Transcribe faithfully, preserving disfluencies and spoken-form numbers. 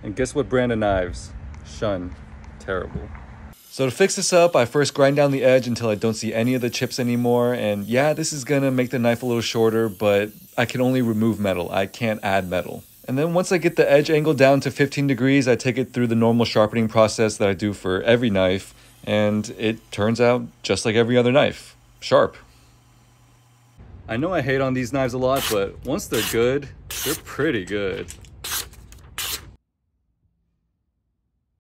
And guess what brand of knives? Shun. Terrible. So to fix this up, I first grind down the edge until I don't see any of the chips anymore. And yeah, this is gonna make the knife a little shorter, but I can only remove metal. I can't add metal. And then once I get the edge angle down to fifteen degrees, I take it through the normal sharpening process that I do for every knife. And it turns out just like every other knife, sharp. I know I hate on these knives a lot, but once they're good, they're pretty good.